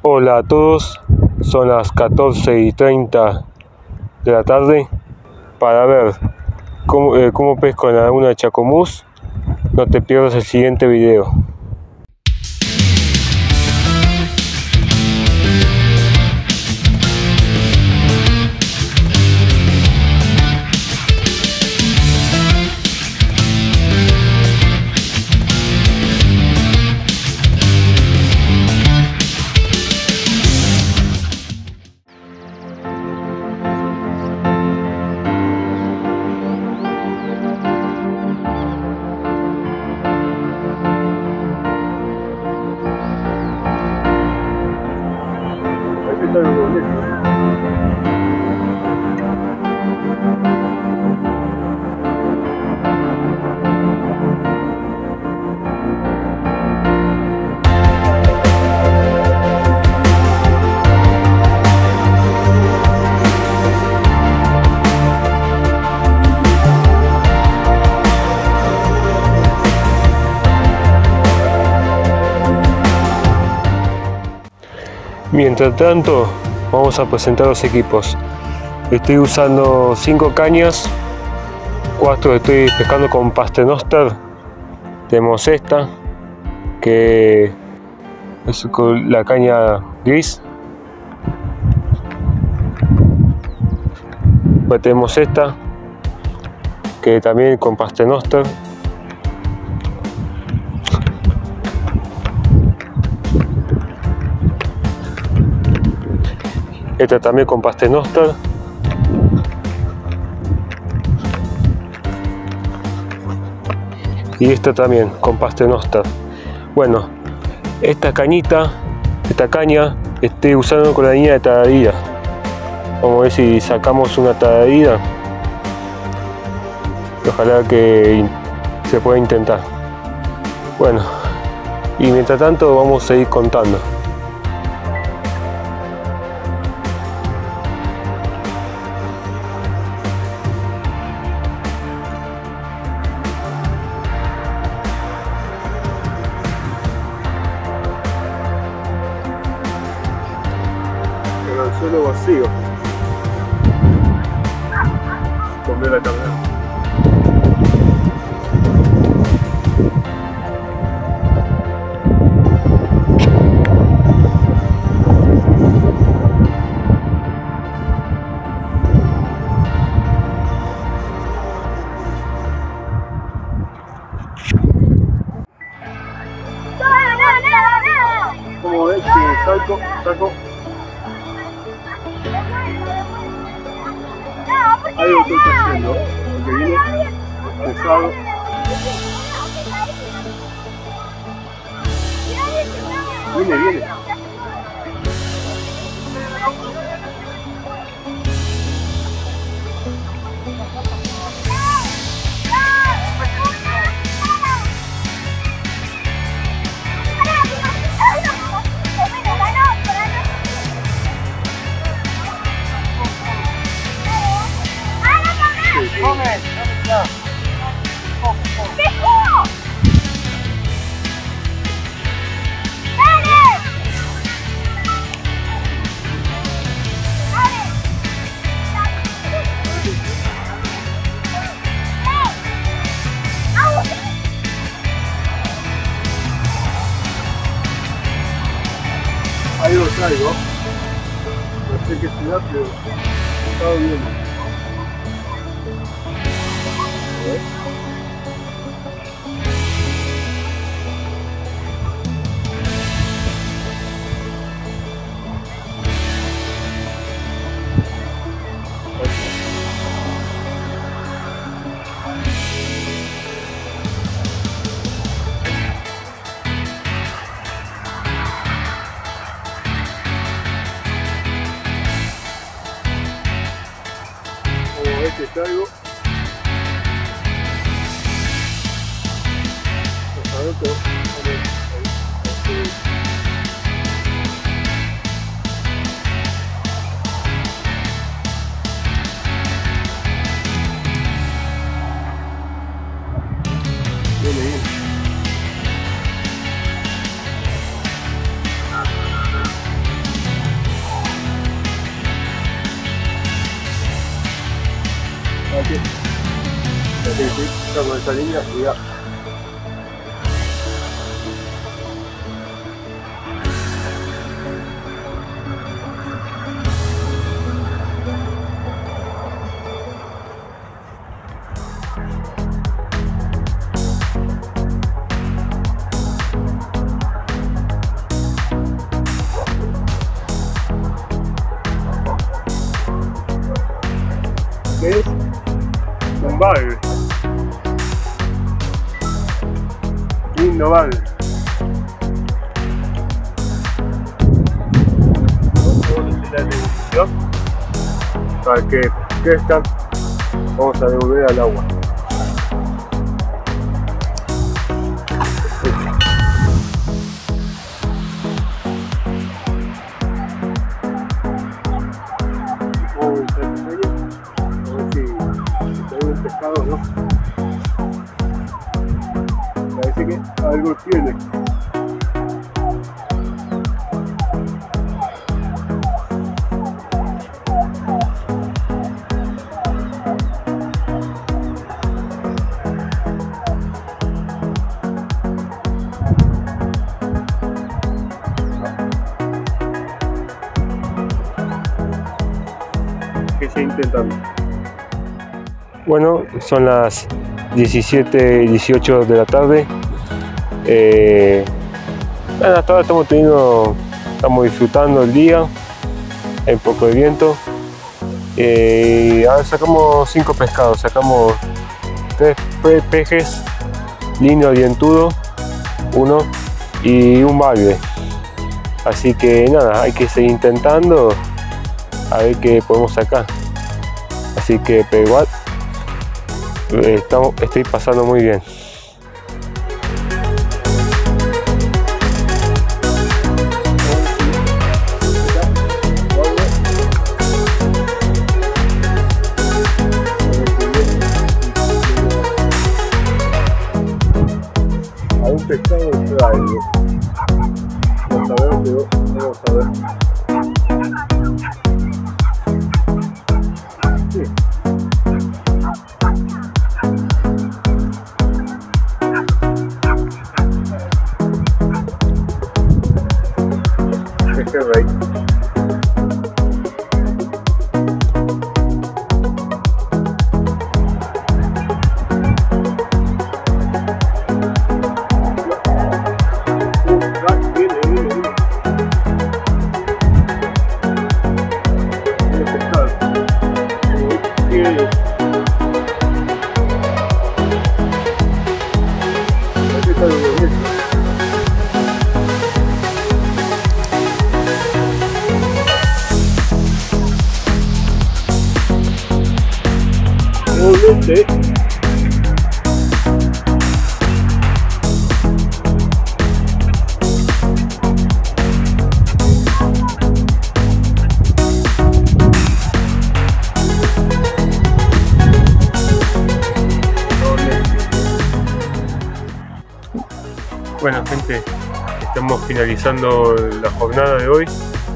Hola a todos, son las 14:30 de la tarde. Para ver cómo pesco en la laguna de Chacomús, no te pierdas el siguiente video. Mientras tanto, vamos a presentar los equipos. Estoy usando 5 cañas, 4 estoy pescando con Paternoster. Tenemos esta, que es con la caña gris. Pues tenemos esta, que también con Paternoster. Esta también con Paternoster. Y esta también con Paternoster. Bueno, esta caña estoy usando con la línea de taradilla. Vamos a ver si sacamos una taradilla. Ojalá que se pueda intentar. Bueno, y mientras tanto vamos a ir contando. El suelo vacío. Comer la carne. ¿Cómo ves que saco? Ahí lo estoy haciendo, porque viene pesado. Viene. Ahí lo traigo. No sé qué ciudad, pero está bien. Que traigo viene. Sí, está con esa línea, cuidado. ¿Qué es? Un bagre. Lindo bagre. Vamos a hacer la devolución para que crezcan. Vamos a devolver al agua. Pescado, ¿no? Parece que algo tiene. ¿Qué se intentando? Bueno, son las 17 y 18 de la tarde. Hasta ahora estamos disfrutando el día, hay un poco de viento. Ahora sacamos 5 pescados, sacamos 3 pejes, lindo dientudo, uno y un bagre. Así que nada, hay que seguir intentando a ver qué podemos sacar. Así que, pero igual estoy pasando muy bien. A un pescado traigo. Vamos a ver, pero vamos a ver. Sí. Rey. Sí. Bueno, gente, estamos finalizando la jornada de hoy.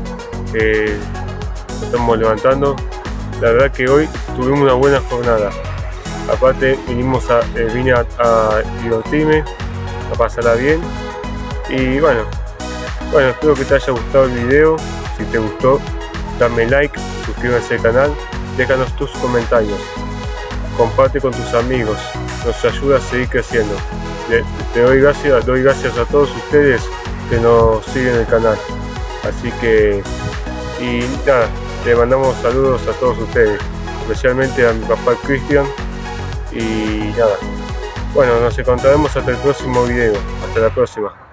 Nos estamos levantando. La verdad que hoy tuvimos una buena jornada. Aparte vine a divertirme, a pasarla bien. Y bueno, espero que te haya gustado el video. Si te gustó, dame like, suscríbete al canal, déjanos tus comentarios, comparte con tus amigos, nos ayuda a seguir creciendo. Doy gracias a todos ustedes que nos siguen el canal. Así que, y nada, le mandamos saludos a todos ustedes, especialmente a mi papá Cristian. Y nada, bueno, nos encontraremos hasta el próximo video. Hasta la próxima.